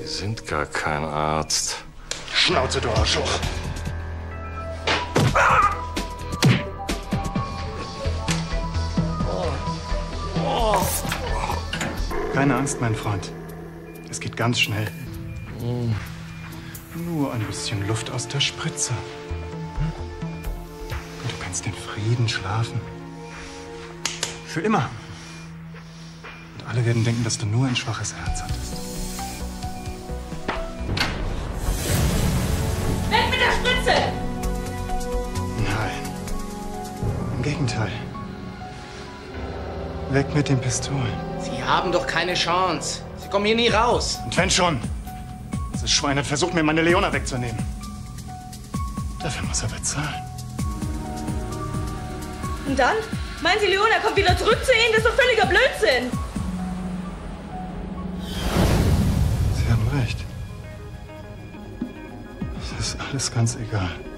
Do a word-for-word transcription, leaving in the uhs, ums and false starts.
sind gar kein Arzt. Schnauze, du Arschloch. Keine Angst, mein Freund. Es geht ganz schnell. Mm. Nur ein bisschen Luft aus der Spritze. Und du kannst in Frieden schlafen. Für immer. Und alle werden denken, dass du nur ein schwaches Herz hattest. Weg mit der Spritze! Nein. Im Gegenteil. Weg mit den Pistolen. Sie haben doch keine Chance. Sie kommen hier nie raus. Und wenn schon. Dieses Schwein hat versucht, mir meine Leona wegzunehmen. Dafür muss er bezahlen. Und dann? Meinen Sie, Leona kommt wieder zurück zu Ihnen? Das ist doch völliger Blödsinn. Sie haben recht. Es ist alles ganz egal.